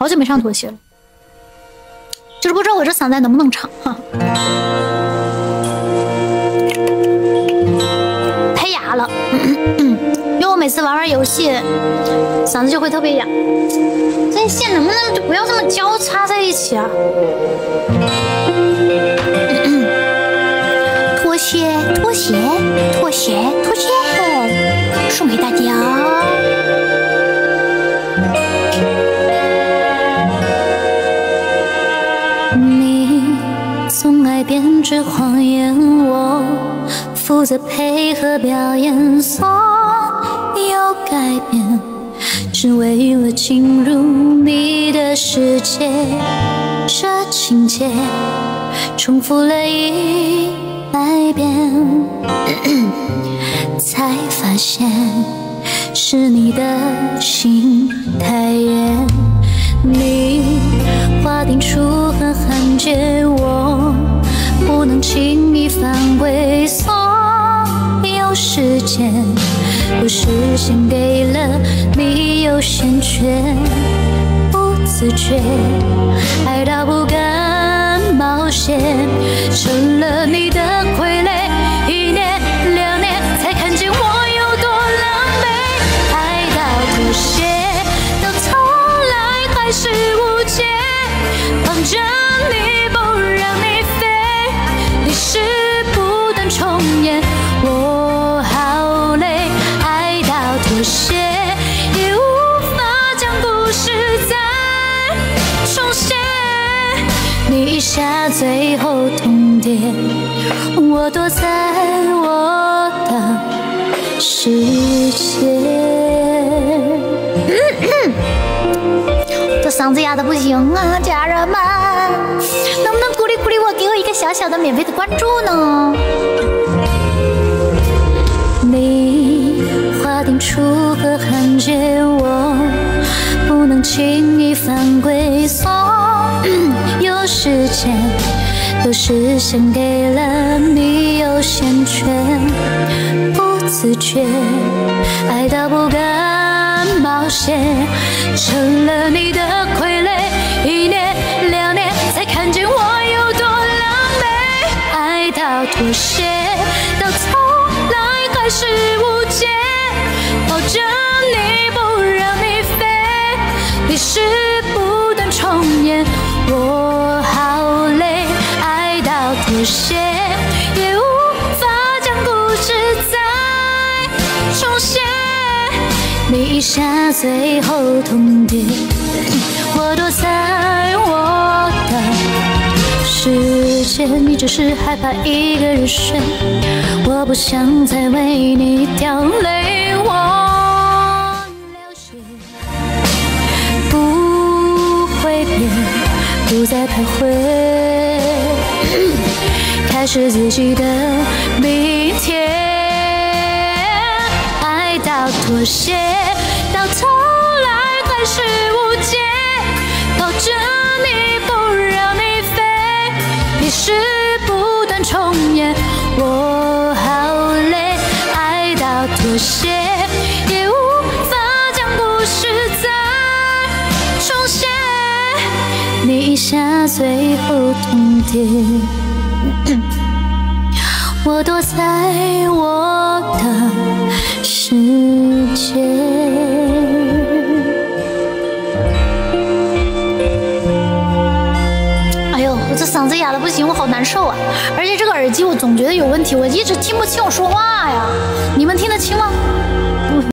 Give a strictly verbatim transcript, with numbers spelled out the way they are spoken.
好久没上拖鞋了，就是不知道我这嗓子能不能唱哈。太哑了，因为我每次玩玩游戏，嗓子就会特别哑。这些线能不能就不要这么交叉在一起啊？拖鞋，拖鞋，拖鞋，拖鞋，送给大家。你总爱编织谎言，我负责配合表演，所有改变只为了进入你的世界。这情节重复了一百遍，才发现是你的心太远。你划定出狠狠界，我不能轻易犯规。所有时间都是先给了你优先权，不自觉爱到不敢冒险，成了你的傀儡。一年两年才看见我有多狼狈，爱到妥协，到头来还是无解，绑着你不让你飞，历史不断重演，我好累。爱到妥协，也无法将故事再重写，你一下最后通牒，我躲在我的世界。这嗓子哑的不行啊，家人们，能不能鼓励鼓励我，给我一个小小的免费的关注呢？你划定出个汉界，我不能轻易犯规，所有时间都是先给了你优先权，不自觉爱到不敢冒险，成了你的傀儡。一年两年才看见我有多狼狈，爱到妥协，到头来还是无解，抱着你不让你飞，历史不断重演，我好累。爱到妥协，也无法将故事再重写，你一下最后通牒，我躲在我的世界。你只是害怕一个人睡，我不想再为你掉泪，我流血不会变，不再徘徊，开始自己的明天。爱到妥协，到头来还是无解，抱着你不让你飞，历史不断重演，我好累。爱到妥协，也无法将故事再重写，你一下最后通牒，我躲在我的世界。哎呦，我这嗓子哑的不行，我好难受啊！而且这个耳机我总觉得有问题，我一直听不清我说话呀。你们听得清吗？